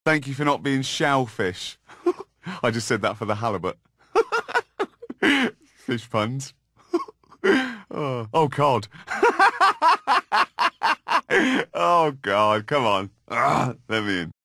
Thank you for not being shellfish. I just said that for the halibut. Fish puns. Oh, God. Oh, God, come on. Let me in.